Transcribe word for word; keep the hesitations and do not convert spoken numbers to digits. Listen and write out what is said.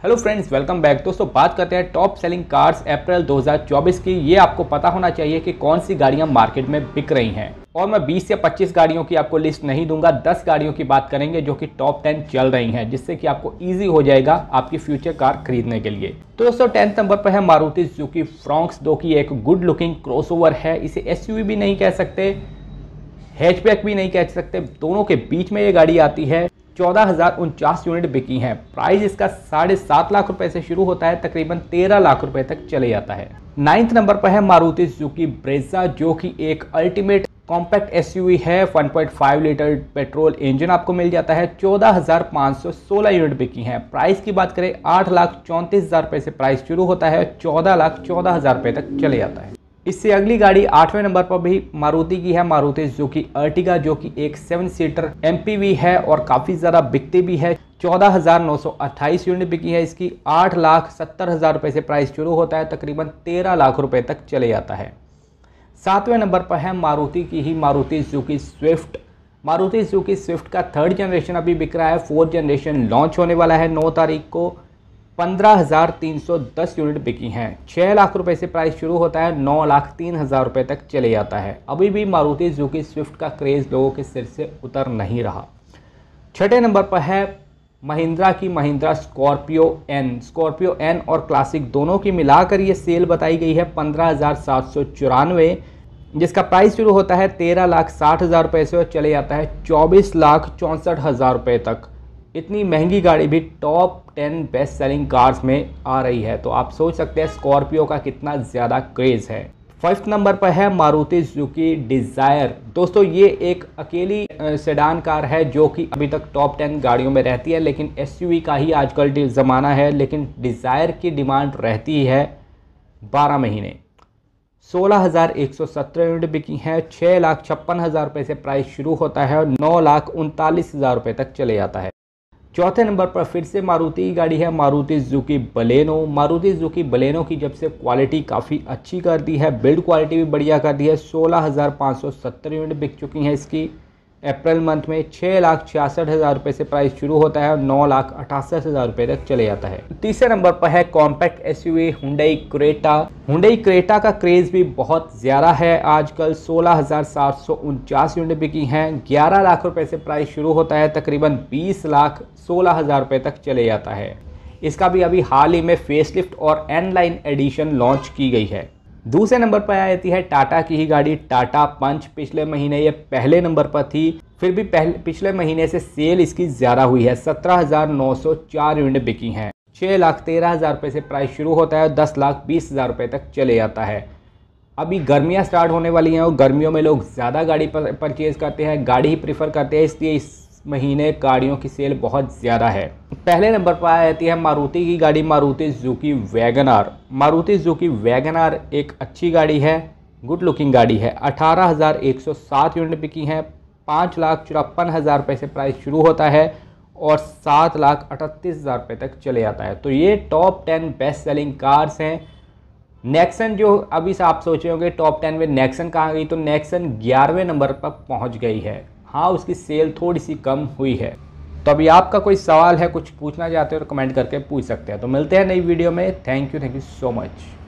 Hello friends, welcome back. दोस्तों बात करते हैं टॉप सेलिंग कार्स अप्रैल दो हज़ार चौबीस की। ये आपको पता होना चाहिए कि कौन सी गाड़ियां मार्केट में बिक रही हैं। और मैं बीस या पच्चीस गाड़ियों की आपको लिस्ट नहीं दूंगा, दस गाड़ियों की बात करेंगे जो कि टॉप टेन चल रही हैं, जिससे कि आपको इजी हो जाएगा आपकी फ्यूचर कार खरीदने के लिए। तो दोस्तों टेंथ नंबर पर है मारुति सुजुकी फ्रॉन्क्स, जो कि एक गुड लुकिंग क्रॉसओवर है। इसे एसयूवी भी नहीं कह सकते, हैचबैक भी नहीं कह सकते, दोनों के बीच में ये गाड़ी आती है। चौदह हजार उनचास यूनिट बिकी हैं। प्राइस इसका साढ़े सात लाख रुपए से शुरू होता है, तकरीबन तेरह लाख रुपए तक चले जाता है। नाइन्थ नंबर पर है मारुति सुजुकी ब्रेजा, जो कि एक अल्टीमेट कॉम्पैक्ट एसयूवी है। One point five litre petrol engine आपको मिल जाता है। चौदह हजार पाँच सौ सोलह यूनिट बिकी हैं। प्राइस की बात करें आठ लाख चौंतीस हजार रुपए से प्राइस शुरू होता है, चौदह लाख चौदह हजार रुपए तक चले जाता है। इससे अगली गाड़ी आठवें नंबर पर भी मारुति की है, मारुति सुजुकी अर्टिगा, जो कि एक सेवन सीटर एमपीवी है और काफ़ी ज़्यादा बिकती भी है। चौदह हज़ार नौ सौ अट्ठाईस यूनिट बिकी है इसकी। आठ लाख सत्तर हज़ार रुपये से प्राइस शुरू होता है, तकरीबन तेरह लाख रुपए तक चले जाता है। सातवें नंबर पर है मारुति की ही Maruti Suzuki Swift. Maruti Suzuki Swift का थर्ड जनरेशन अभी बिक रहा है। फोर्थ जनरेशन लॉन्च होने वाला है नौ तारीख को। पंद्रह हज़ार तीन सौ दस यूनिट बिकी हैं। छः लाख रुपए से प्राइस शुरू होता है, नौ लाख तीन हज़ार रुपये तक चले जाता है। अभी भी मारुति सुजुकी स्विफ्ट का क्रेज़ लोगों के सिर से उतर नहीं रहा। छठे नंबर पर है महिंद्रा की Mahindra Scorpio N. Scorpio N और क्लासिक दोनों की मिलाकर ये सेल बताई गई है पंद्रह हज़ार सात सौ चौरानवे, जिसका प्राइस शुरू होता है तेरह लाख साठ हज़ार रुपये से और चले जाता है चौबीस लाख चौंसठ हज़ार रुपये तक। इतनी महंगी गाड़ी भी top ten best selling cars में आ रही है, तो आप सोच सकते हैं स्कॉर्पियो का कितना ज़्यादा क्रेज़ है। फिफ्थ नंबर पर है मारुति सुजुकी डिज़ायर। दोस्तों ये एक अकेली सेडान कार है जो कि अभी तक टॉप टेन गाड़ियों में रहती है, लेकिन एसयूवी का ही आजकल ज़माना है। लेकिन डिज़ायर की डिमांड रहती है बारह महीने। सोलह हज़ार एक सौ सत्रह यूनिट बिकी हैं। छः लाख छप्पन हज़ार रुपये से प्राइस शुरू होता है और नौ लाख उनतालीस हज़ार रुपये तक चले जाता है। चौथे नंबर पर फिर से मारुति की गाड़ी है, Maruti Suzuki Baleno. Maruti Suzuki Baleno की जब से क्वालिटी काफ़ी अच्छी कर दी है, बिल्ड क्वालिटी भी बढ़िया कर दी है। सोलह हज़ार पाँच सौ सत्तर यूनिट बिक चुकी हैं इसकी अप्रैल मंथ में। छः लाख छियासठ हज़ार रुपये से प्राइस शुरू होता है और नौ लाख अठासठ हज़ार रुपये तक चले जाता है। तीसरे नंबर पर है compact SUV Hyundai Creta. Hyundai Creta का क्रेज़ भी बहुत ज़्यादा है आजकल। सोलह हज़ार सात सौ उनचास यूनिट बिकी हैं। ग्यारह लाख रुपये से प्राइस शुरू होता है, तकरीबन बीस लाख सोलह हज़ार रुपये तक चले जाता है। इसका भी अभी हाल ही में फेसलिफ्ट और एन लाइन एडिशन लॉन्च की गई है। दूसरे नंबर पर आ जाती है टाटा की ही गाड़ी टाटा पंच। पिछले महीने ये पहले नंबर पर थी, फिर भी पहले पिछले महीने से सेल इसकी ज़्यादा हुई है। सत्रह हज़ार नौ सौ चार यूनिट बिकी हैं। छः लाख तेरह हज़ार रुपये से प्राइस शुरू होता है और दस लाख बीस हज़ार रुपये तक चले जाता है। अभी गर्मियाँ स्टार्ट होने वाली हैं और गर्मियों में लोग ज़्यादा गाड़ी पर परचेज़ करते हैं, गाड़ी ही प्रीफर करते हैं, इसलिए इस महीने गाड़ियों की सेल बहुत ज़्यादा है। पहले नंबर पर आ जाती है मारुति की गाड़ी Maruti Suzuki wagon R. Maruti Suzuki wagon R एक अच्छी गाड़ी है, गुड लुकिंग गाड़ी है। अठारह हज़ार एक सौ सात यूनिट बिकी हैं। पाँच लाख चौरापन हज़ार रुपये से प्राइस शुरू होता है और सात लाख अड़तीस हज़ार रुपये तक चले जाता है। तो ये top ten best selling cars हैं। नेक्सन, जो अभी से आप सोच रहे होंगे टॉप टेन में नेक्सन कहाँ गई, तो नेक्सन ग्यारहवें नंबर पर पहुँच गई है। हाँ, उसकी सेल थोड़ी सी कम हुई है। तो अभी आपका कोई सवाल है, कुछ पूछना चाहते हो तो कमेंट करके पूछ सकते हैं। तो मिलते हैं नई वीडियो में। Thank you thank you so much.